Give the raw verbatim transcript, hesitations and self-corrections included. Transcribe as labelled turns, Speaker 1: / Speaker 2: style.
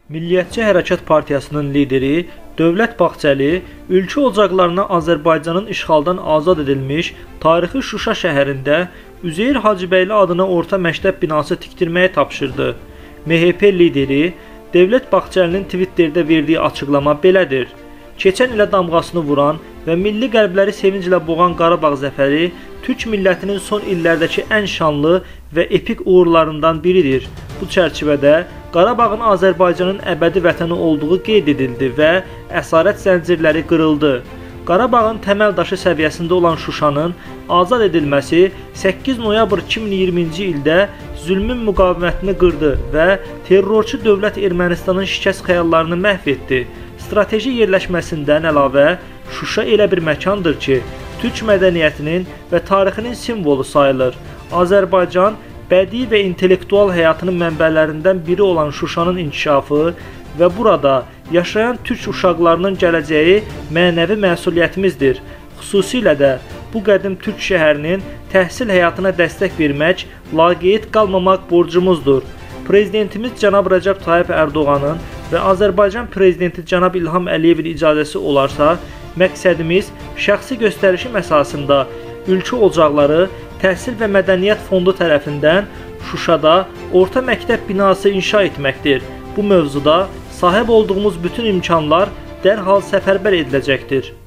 Speaker 1: Milliyetçi Hərəkat Partiyasının lideri Dövlət Bağçəli, ülkə ocaqlarına Azərbaycanın işğaldan azad edilmiş tarixi Şuşa şəhərində Üzeyir Hacıbəyli adına orta məktəb binası tikdirməyi tapşırdı. M H P lideri Dövlət Bağçəlinin Twitterdə verdiyi açıqlama belədir. Keçən ilə damğasını vuran və milli qəlbləri sevinclə boğan Qarabağ zəfəri Türk millətinin son illərdəki ən şanlı və epik uğurlarından biridir. Bu çərçivədə Qarabağın Azərbaycanın əbədi vətəni olduğu qeyd edildi və əsarət zəncirləri qırıldı. Qarabağın təməl daşı səviyyəsində olan Şuşanın azad edilməsi səkkiz noyabr iki min iyirminci ildə zülmün müqavimətini qırdı və terrorçu dövlət Ermənistanın şikəst xəyallarını məhv etdi. Strateji yerləşməsindən əlavə Şuşa elə bir məkandır ki, Türk mədəniyyətinin və tarixinin simvolu sayılır. Azərbaycan bədii və intellektual həyatının mənbələrindən biri olan Şuşanın inkişafı və burada yaşayan Türk uşaqlarının gələcəyi mənəvi məsuliyyətimizdir. Xüsusilə də bu qədim Türk şəhərinin təhsil həyatına dəstək vermək, laqeyd qalmamaq borcumuzdur. Prezidentimiz cənab Rəcəb Tayyip Ərdoğanın və Azərbaycan Prezidenti cənab İlham Əliyevin icazəsi olarsa, məqsədimiz şəxsi göstərişim əsasında ülkə ocaqları Təhsil və Mədəniyyət Fondu tərəfindən Şuşada orta məktəb binası inşa etməkdir. Bu mövzuda sahib olduğumuz bütün imkanlar dərhal səfərbər ediləcəkdir.